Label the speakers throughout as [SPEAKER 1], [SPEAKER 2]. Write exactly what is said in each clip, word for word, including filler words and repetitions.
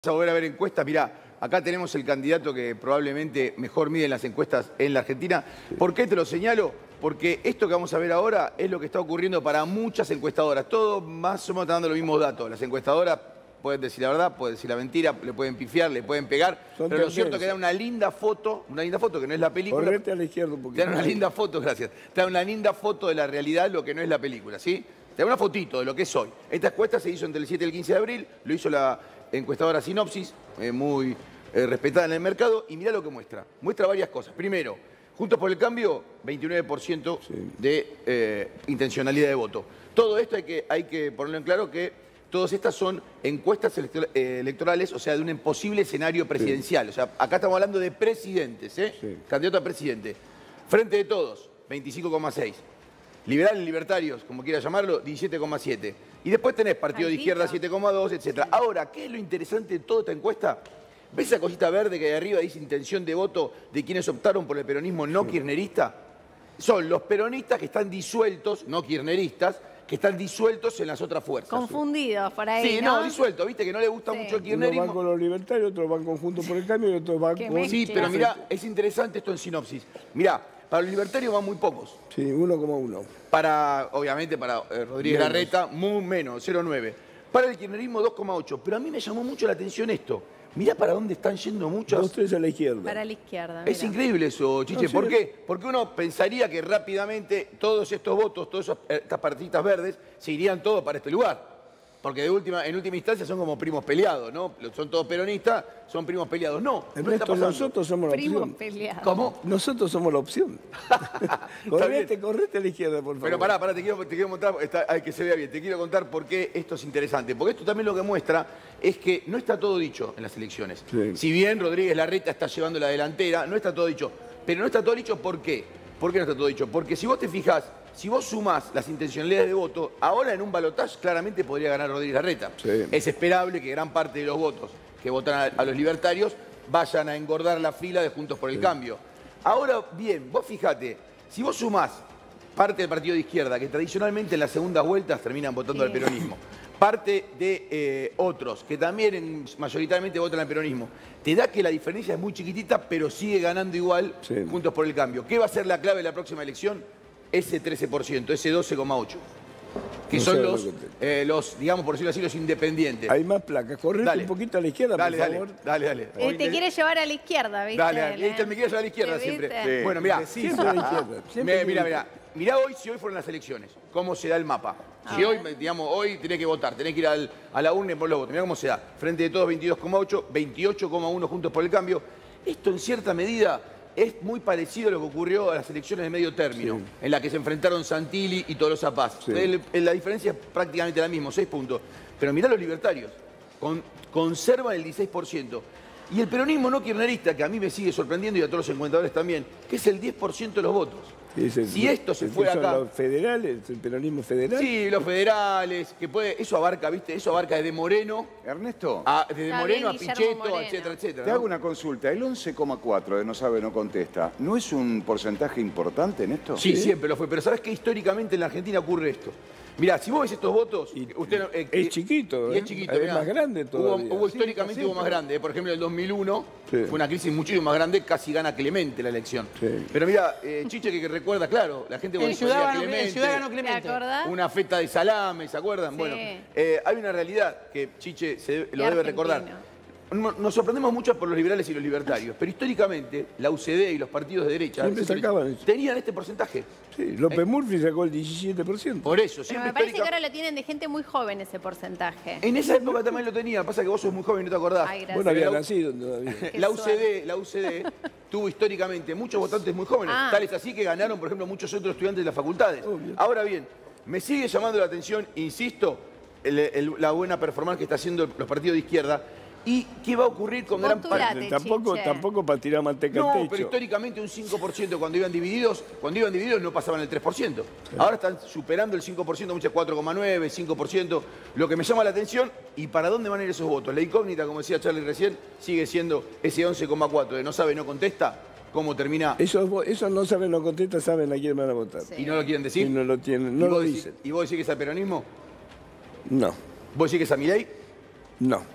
[SPEAKER 1] A volver a ver encuestas, mirá, acá tenemos el candidato que probablemente mejor mide en las encuestas en la Argentina. ¿Por qué te lo señalo? Porque esto que vamos a ver ahora es lo que está ocurriendo para muchas encuestadoras. Todos más o menos están dando los mismos datos. Las encuestadoras pueden decir la verdad, pueden decir la mentira, le pueden pifiar, le pueden pegar.
[SPEAKER 2] Son
[SPEAKER 1] pero lo
[SPEAKER 2] terceros.
[SPEAKER 1] cierto es que dan una linda foto, una linda foto que no es la película.
[SPEAKER 2] Correte a la izquierda un
[SPEAKER 1] Te
[SPEAKER 2] poquito.
[SPEAKER 1] dan una linda foto, gracias. Te dan una linda foto de la realidad, lo que no es la película, ¿sí? Te dan una fotito de lo que es hoy. Esta encuesta se hizo entre el siete y el quince de abril, lo hizo la encuestadora Sinopsis, eh, muy eh, respetada en el mercado, y mirá lo que muestra. Muestra varias cosas. Primero, Juntos por el Cambio, veintinueve por ciento sí. de eh, intencionalidad de voto. Todo esto hay que, hay que ponerlo en claro que todas estas son encuestas elector eh, electorales, o sea, de un posible escenario presidencial. Sí. O sea, acá estamos hablando de presidentes, ¿eh? Sí. Candidato a presidente. Frente de Todos, veinticinco coma seis. Liberales, libertarios, como quiera llamarlo, diecisiete coma siete. Y después tenés Partido de Izquierda, siete coma dos, etcétera. Ahora, ¿qué es lo interesante de toda esta encuesta? ¿Ves esa cosita verde que de arriba dice intención de voto de quienes optaron por el peronismo no kirchnerista? Son los peronistas que están disueltos, no kirchneristas, que están disueltos en las otras fuerzas.
[SPEAKER 3] Confundidos por ahí,
[SPEAKER 1] Sí,
[SPEAKER 3] ¿no?
[SPEAKER 1] no, disueltos, viste que no le gusta
[SPEAKER 3] sí.
[SPEAKER 1] mucho el kirchnerismo.
[SPEAKER 2] Unos van con los libertarios, otros van con Juntos por el Cambio y otros van con...
[SPEAKER 1] Sí, pero mirá, es interesante esto en Sinopsis. Mirá, para los libertarios van muy pocos.
[SPEAKER 2] Sí, uno como uno.
[SPEAKER 1] Para, obviamente, para eh, Rodríguez menos. Larreta, muy menos, cero coma nueve. Para el kirchnerismo, dos coma ocho. Pero a mí me llamó mucho la atención esto. Mirá para dónde están yendo muchos.
[SPEAKER 2] Dos, tres a la izquierda.
[SPEAKER 3] Para la izquierda.
[SPEAKER 1] Es
[SPEAKER 3] mira.
[SPEAKER 1] increíble eso, Chiche.
[SPEAKER 2] No,
[SPEAKER 1] ¿Por
[SPEAKER 2] sí.
[SPEAKER 1] qué? Porque uno pensaría que rápidamente todos estos votos, todas estas partiditas verdes, se irían todos para este lugar. Porque de última, en última instancia son como primos peleados, ¿no? Son todos peronistas, son primos peleados. No, no está pasando.
[SPEAKER 2] Nosotros somos la
[SPEAKER 3] Primos
[SPEAKER 2] opción.
[SPEAKER 3] peleados.
[SPEAKER 1] ¿Cómo?
[SPEAKER 2] Nosotros somos la opción. correte, correte a la izquierda, por favor.
[SPEAKER 1] Pero pará, pará, te quiero, te quiero mostrar, está, hay que se vea bien, te quiero contar por qué esto es interesante. Porque esto también lo que muestra es que no está todo dicho en las elecciones. Sí. Si bien Rodríguez Larreta está llevando la delantera, no está todo dicho. Pero no está todo dicho, ¿por qué? ¿Por qué no está todo dicho? Porque si vos te fijás, si vos sumás las intencionalidades de voto, ahora en un balotaje claramente podría ganar Rodríguez Larreta. Sí. Es esperable que gran parte de los votos que votan a, a los libertarios vayan a engordar la fila de Juntos por el sí. Cambio. Ahora bien, vos fijate, si vos sumás parte del partido de izquierda, que tradicionalmente en las segundas vueltas terminan votando sí. al peronismo, parte de eh, otros, que también en, mayoritariamente votan al peronismo, te da que la diferencia es muy chiquitita, pero sigue ganando igual sí. Juntos por el Cambio. ¿Qué va a ser la clave de la próxima elección? Ese trece por ciento, ese doce coma ocho por ciento. Que no son los, eh, los, digamos, por decirlo así, los independientes.
[SPEAKER 2] Hay más placas. Correte dale. un poquito a la izquierda,
[SPEAKER 1] dale,
[SPEAKER 2] por
[SPEAKER 1] dale,
[SPEAKER 2] favor.
[SPEAKER 1] Dale, dale.
[SPEAKER 3] Eh, te quiere llevar a la izquierda, ¿viste?
[SPEAKER 1] Dale, dale. Este me quiere llevar a la izquierda siempre. Sí. Bueno, mirá.
[SPEAKER 2] Siempre a la izquierda.
[SPEAKER 1] Mirá, mirá, mirá. Mirá hoy, si hoy fueron las elecciones, cómo se da el mapa. A si ver. hoy, digamos, hoy tenés que votar, tenés que ir al, a la urna y por los votos. Mirá cómo se da. Frente de Todos, veintidós coma ocho, veintiocho coma uno Juntos por el Cambio. Esto, en cierta medida, es muy parecido a lo que ocurrió a las elecciones de medio término, sí. en la que se enfrentaron Santilli y Tolosa Paz. Sí. El, el, la diferencia es prácticamente la misma, seis puntos. Pero mirá los libertarios, con, conservan el dieciséis por ciento. Y el peronismo no kirchnerista, que a mí me sigue sorprendiendo y a todos los encuestadores también, que es el diez por ciento de los votos. El, si esto se fue acá...
[SPEAKER 2] ¿Los federales? ¿El peronismo federal?
[SPEAKER 1] Sí, los federales, que puede... Eso abarca, ¿viste? Eso abarca desde Moreno...
[SPEAKER 4] Ernesto.
[SPEAKER 1] A, desde Está Moreno a Pichetto, Moreno. etcétera, etcétera.
[SPEAKER 4] Te
[SPEAKER 1] ¿no?
[SPEAKER 4] hago una consulta. El once coma cuatro de no sabe, no contesta, ¿no es un porcentaje importante en esto?
[SPEAKER 1] Sí, sí, siempre lo fue. Pero ¿sabés que históricamente en la Argentina ocurre esto? Mirá, si vos ves estos votos...
[SPEAKER 2] Y,
[SPEAKER 1] usted,
[SPEAKER 2] eh, es chiquito,
[SPEAKER 1] y es chiquito.
[SPEAKER 2] Es
[SPEAKER 1] mirá,
[SPEAKER 2] más grande todavía.
[SPEAKER 1] Hubo, hubo históricamente sí, hubo más grande. Por ejemplo, en el dos mil uno sí. fue una crisis muchísimo más grande, casi gana Clemente la elección. Sí. Pero mira, eh, Chiche, que, que recuerda, claro, la gente
[SPEAKER 5] el ciudadano
[SPEAKER 1] Clemente,
[SPEAKER 5] el ciudadano Clemente.
[SPEAKER 1] Una feta de salame, ¿se acuerdan? Sí. Bueno, eh, hay una realidad que Chiche se, lo debe recordar. Nos sorprendemos mucho por los liberales y los libertarios, pero históricamente la U C D y los partidos de derecha tenían este porcentaje.
[SPEAKER 2] Sí, López eh. Murphy sacó el diecisiete por ciento.
[SPEAKER 1] Por eso,
[SPEAKER 3] pero
[SPEAKER 1] siempre
[SPEAKER 3] me parece
[SPEAKER 1] histórica...
[SPEAKER 3] que ahora lo tienen de gente muy joven ese porcentaje.
[SPEAKER 1] En esa época también lo tenía, pasa que vos sos muy joven y no te acordás.
[SPEAKER 3] Ay,
[SPEAKER 2] vos no habías nacido todavía.
[SPEAKER 1] La U C D, la U C D tuvo históricamente muchos votantes muy jóvenes, ah. tales así que ganaron, por ejemplo, muchos otros estudiantes de las facultades. Obvio. Ahora bien, me sigue llamando la atención, insisto, el, el, la buena performance que está haciendo los partidos de izquierda. ¿Y qué va a ocurrir con gran parte?
[SPEAKER 2] Tampoco, tampoco para tirar manteca
[SPEAKER 1] no,
[SPEAKER 2] al techo.
[SPEAKER 1] No, pero históricamente un cinco por ciento cuando iban divididos, cuando iban divididos no pasaban el tres por ciento. Sí. Ahora están superando el cinco por ciento, muchas cuatro coma nueve, cinco por ciento. Lo que me llama la atención, ¿y para dónde van a ir esos votos? La incógnita, como decía Charlie recién, sigue siendo ese once coma cuatro de no sabe, no contesta. ¿Cómo termina?
[SPEAKER 2] Esos, esos no saben, no contestan, saben a quién van a votar.
[SPEAKER 1] Sí. ¿Y no lo quieren decir?
[SPEAKER 2] Y no lo tienen, no lo
[SPEAKER 1] decís,
[SPEAKER 2] dicen.
[SPEAKER 1] ¿Y vos decís que es al peronismo?
[SPEAKER 2] No.
[SPEAKER 1] ¿Vos decís que es a Milei?
[SPEAKER 2] No.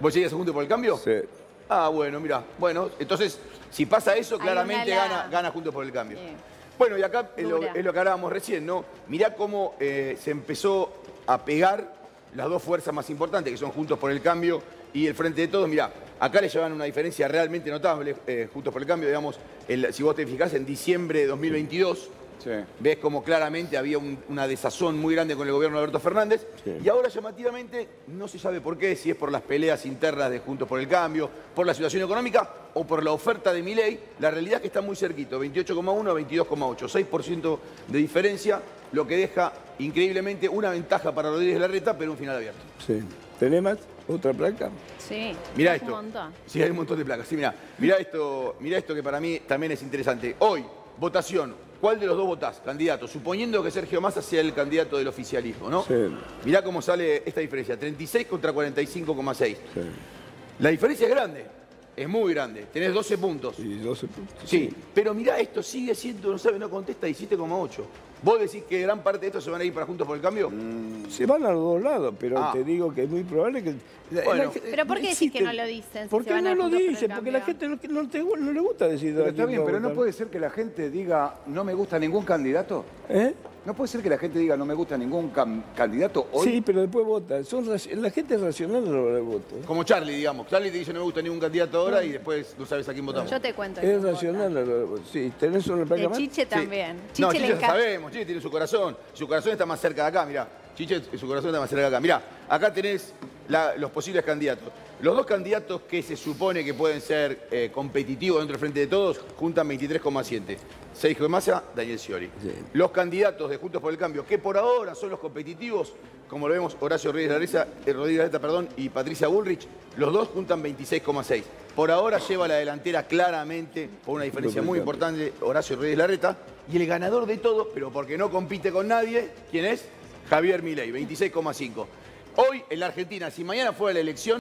[SPEAKER 1] ¿Vos seguís a Juntos por el Cambio?
[SPEAKER 2] Sí.
[SPEAKER 1] Ah, bueno, mira. Bueno, entonces, si pasa eso,
[SPEAKER 3] Hay
[SPEAKER 1] claramente
[SPEAKER 3] una ala-
[SPEAKER 1] gana, gana Juntos por el Cambio.
[SPEAKER 3] Sí.
[SPEAKER 1] Bueno, y acá es lo,
[SPEAKER 3] Dura.
[SPEAKER 1] es lo que hablábamos recién, ¿no? Mirá cómo eh, se empezó a pegar las dos fuerzas más importantes, que son Juntos por el Cambio y el Frente de Todos. Mirá, acá le llevan una diferencia realmente notable, eh, Juntos por el Cambio, digamos, el, si vos te fijás, en diciembre de dos mil veintidós,
[SPEAKER 4] Sí.
[SPEAKER 1] ves como claramente había un- una desazón muy grande con el gobierno de Alberto Fernández.
[SPEAKER 2] Sí.
[SPEAKER 1] Y ahora llamativamente no se sabe por qué, si es por las peleas internas de Juntos por el Cambio, por la situación económica o por la oferta de Milei. La realidad es que está muy cerquito, veintiocho coma uno a veintidós coma ocho, seis por ciento de diferencia, lo que deja increíblemente una ventaja para Rodríguez Larreta, pero un final abierto.
[SPEAKER 2] Sí. ¿Tenés más? ¿Otra placa?
[SPEAKER 3] Sí.
[SPEAKER 1] Mirá
[SPEAKER 3] es
[SPEAKER 1] esto.
[SPEAKER 3] Un montón.
[SPEAKER 1] Sí, hay un montón de placas. Sí, mirá. Mirá esto, mirá esto que para mí también es interesante. Hoy, votación. ¿Cuál de los dos votás, candidato? Suponiendo que Sergio Massa sea el candidato del oficialismo, ¿no?
[SPEAKER 2] Sí.
[SPEAKER 1] Mirá cómo sale esta diferencia, treinta y seis contra cuarenta y cinco coma seis.
[SPEAKER 2] Sí.
[SPEAKER 1] La diferencia es grande, es muy grande. Tenés doce puntos.
[SPEAKER 2] Y doce puntos.
[SPEAKER 1] Sí, pero mirá, esto sigue siendo, no sabe, no contesta, diecisiete coma ocho. ¿Vos decís que gran parte de esto se van a ir para Juntos por el Cambio?
[SPEAKER 2] Se van a los dos lados, pero
[SPEAKER 1] Ah.
[SPEAKER 2] te digo que es muy probable que... la-
[SPEAKER 1] Bueno.
[SPEAKER 2] la-
[SPEAKER 3] Pero ¿por qué decís
[SPEAKER 2] existe-
[SPEAKER 3] que no lo dicen si
[SPEAKER 2] ¿Por
[SPEAKER 3] se
[SPEAKER 2] qué
[SPEAKER 3] van
[SPEAKER 2] no
[SPEAKER 3] a
[SPEAKER 2] lo
[SPEAKER 3] Juntos por el
[SPEAKER 2] dicen? Porque la
[SPEAKER 3] Cambio?
[SPEAKER 2] gente no, no te- no le gusta decir...
[SPEAKER 4] Pero
[SPEAKER 2] a
[SPEAKER 4] está
[SPEAKER 2] quién
[SPEAKER 4] bien,
[SPEAKER 2] va a
[SPEAKER 4] pero no
[SPEAKER 2] votar.
[SPEAKER 4] puede ser que la gente diga no me gusta ningún candidato.
[SPEAKER 2] ¿Eh?
[SPEAKER 4] No puede ser que la gente diga no me gusta ningún cam- candidato hoy.
[SPEAKER 2] Sí, pero después vota. Son raci- la gente es racional a la hora del voto. ¿eh?
[SPEAKER 1] Como Charlie, digamos. Charlie te dice no me gusta ningún candidato ahora y después no sabes a quién votamos.
[SPEAKER 3] Yo te cuento.
[SPEAKER 2] Es
[SPEAKER 3] quién
[SPEAKER 2] racional a la hora del voto. Sí, ¿tenés una placa
[SPEAKER 3] vota. De
[SPEAKER 2] más?
[SPEAKER 3] Chiche
[SPEAKER 1] Sí.
[SPEAKER 3] también. Chiche
[SPEAKER 1] No,
[SPEAKER 3] le
[SPEAKER 1] Chiche ya
[SPEAKER 3] encanta.
[SPEAKER 1] sabemos, Chiche tiene su corazón. Su corazón está más cerca de acá, mirá. Chiche, su corazón está más cerca de acá. Mirá, acá tenés la- los posibles candidatos. Los dos candidatos que se supone que pueden ser eh, competitivos dentro del Frente de Todos juntan veintitrés coma siete. Sergio Massa, Daniel Scioli.
[SPEAKER 2] Sí.
[SPEAKER 1] Los candidatos de Juntos por el Cambio, que por ahora son los competitivos, como lo vemos, Horacio Rodríguez Larreta, eh, Rodríguez Larreta, perdón, y Patricia Bullrich, los dos juntan veintiséis coma seis. Por ahora lleva la delantera claramente, por una diferencia muy importante, Horacio Rodríguez Larreta. Y el ganador de todo, pero porque no compite con nadie, ¿quién es? Javier Milei, veintiséis coma cinco. Hoy en la Argentina, si mañana fuera la elección,